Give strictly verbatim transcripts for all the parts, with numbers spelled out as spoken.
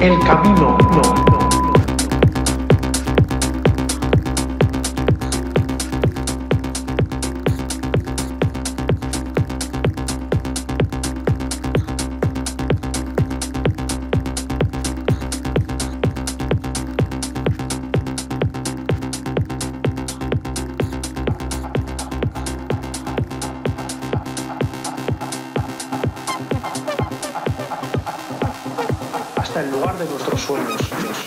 El camino, no, no. Hasta el lugar de nuestros sueños.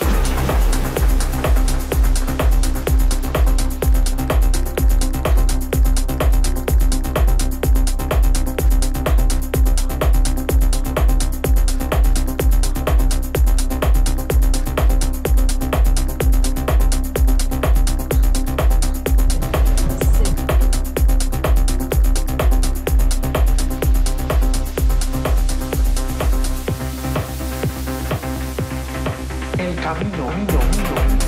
El camino, camino, camino.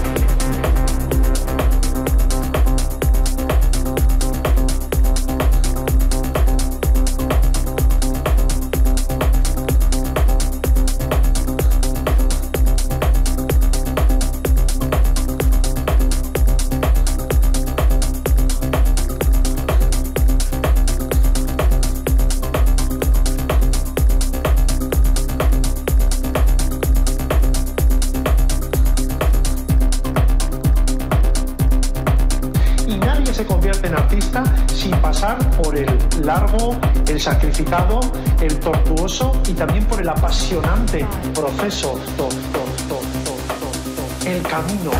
Se convierte en artista sin pasar por el largo, el sacrificado, el tortuoso y también por el apasionante proceso, to, to, to, to, to, to, el camino.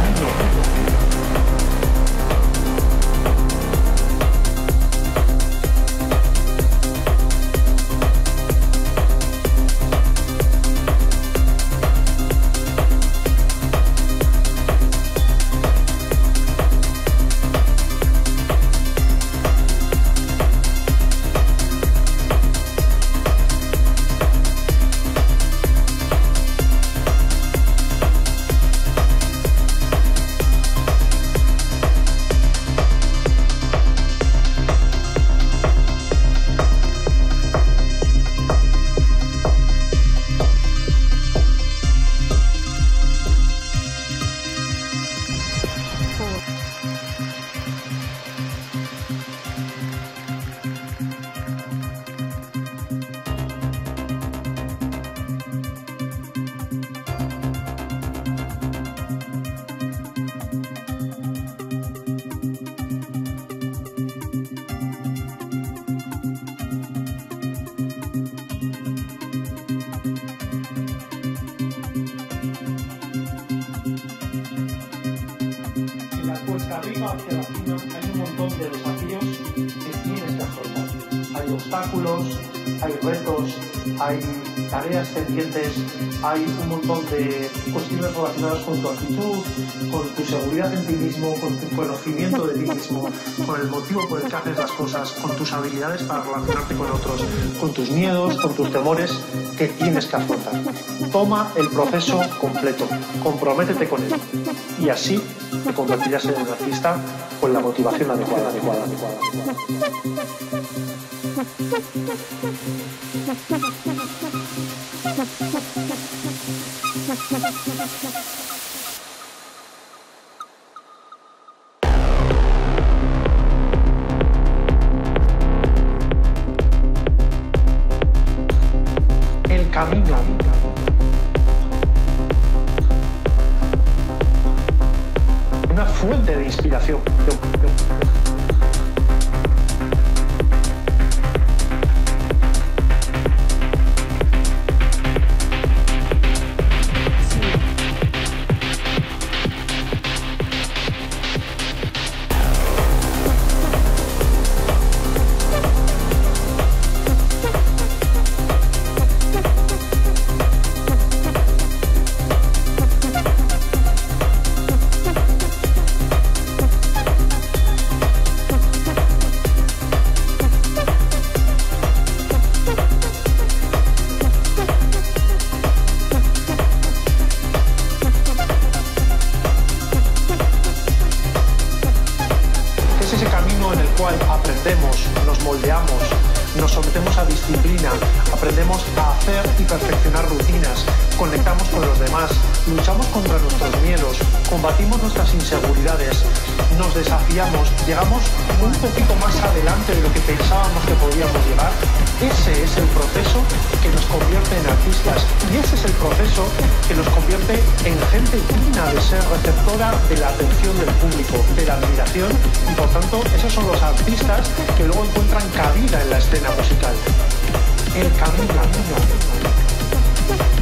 Arriba hacia la cima hay un montón de desafíos que tienes que afrontar. Hay obstáculos, hay retos, hay tareas pendientes, hay un montón de cuestiones relacionadas con tu actitud, con tu seguridad en ti mismo, con tu conocimiento de ti mismo, con el motivo por el que haces las cosas, con tus habilidades para relacionarte con otros, con tus miedos, con tus temores que tienes que afrontar. Toma el proceso completo, comprométete con él y así te convertirás en un artista con la motivación adecuada, adecuada, adecuada, adecuada. El camino. Una fuente de inspiración. Aprendemos, nos moldeamos, nos sometemos a disciplina, aprendemos a hacer y perfeccionar rutinas, conectamos con los demás, luchamos contra nuestros miedos, combatimos nuestras inseguridades, nos desafiamos, llegamos un poquito más adelante de lo que pensábamos que podíamos llegar. Ese es el proceso que nos convierte en artistas y ese es el proceso que nos convierte en gente digna de ser receptora de la atención del público, de la admiración, y por tanto esos son los artistas que luego encuentran cabida en la escena musical. El camino.